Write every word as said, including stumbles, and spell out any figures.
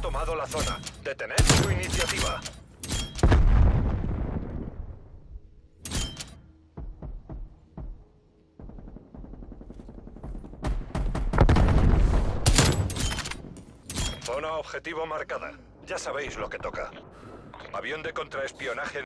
tomado la zona. Detened su iniciativa. Zona objetivo marcada. Ya sabéis lo que toca. Avión de contraespionaje